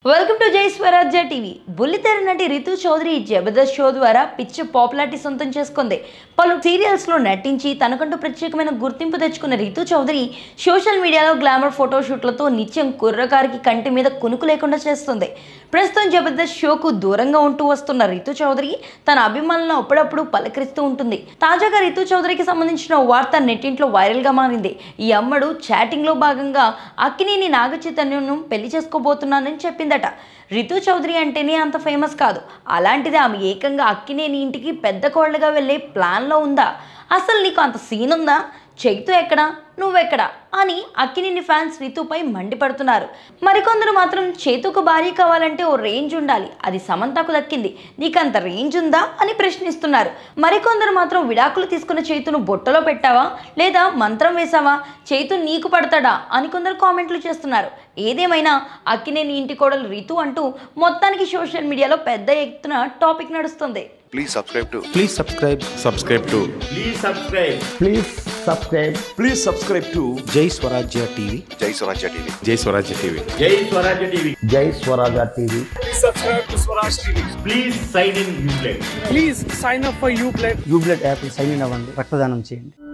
Welcome to Swarajya TV. బుల్లితెర నటి Ritu Chowdary Jabardasth show ద్వారా పిచ్చి పాపులారిటీ సొంతం చేసుకుంది. పలు సీరియల్స్లో నటించి తనకంటూ ప్రత్యేకమైన గుర్తింపు తెచ్చుకున్న రితు చౌదరి సోషల్ మీడియాలో గ్లామర్ ఫోటోషూట్లతో నిత్యం కుర్రకారికి కంటి మీద కునుకు లేకుండా చేస్తుంది. ప్రస్తుతం జబర్దస్త్ షోకు దూరంగా ఉంటూ వస్తున్న రితు చౌదరి తన అభిమానులను అప్పుడప్పుడు పలకరిస్తూ ఉంటుంది. తాజాగా రితు చౌదరికి సంబంధించిన వార్త నెట్టింట్లో వైరల్గా మారింది. ఈ అమ్మడు చాటింగ్లో భాగంగా అక్కినేని నాగ చైతన్యను పెళ్లి చేసుకోబోతున్నానని చెప్పిందట. రితు చౌదరి అంటేనే అంత ఫేమస్ కాదు, అలాంటిది ఆమె ఏకంగా అక్కినేని ఇంటికి పెద్ద కోళ్ళగా వెళ్ళే ప్లాన్లో ఉందా? అసలు నీకు అంత సీన్ ఉందా? చైతు ఎక్కడా, నువ్వెక్కడా అని అక్కినేని ఫ్యాన్స్ రితుపై మండిపడుతున్నారు. మరికొందరు మాత్రం చైతుకు భార్య కావాలంటే ఓ రేంజ్ ఉండాలి, అది సమంతకు దక్కింది, నీకంత రేంజ్ ఉందా అని ప్రశ్నిస్తున్నారు. మరికొందరు మాత్రం విడాకులు తీసుకున్న చైతును బొట్టలో పెట్టావా లేదా మంత్రం వేసావా, చైతు నీకు పడతాడా అని కొందరు కామెంట్లు చేస్తున్నారు. ఏదేమైనా అక్కినేని ఇంటి కోడలు రితు అంటూ మొత్తానికి సోషల్ మీడియాలో పెద్ద ఎత్తున టాపిక్ నడుస్తుంది. Please subscribe to Jai Swaraajya TV. Jai Swaraajya TV. Jai Swaraajya TV. Jai Swaraajya TV. Jai Swaraajya TV. Please subscribe to Swaraajya TV. Please sign in Uplay. Please sign up for Uplay. Ubled app sign in అవ్వండి, రక్తదానం చేయండి.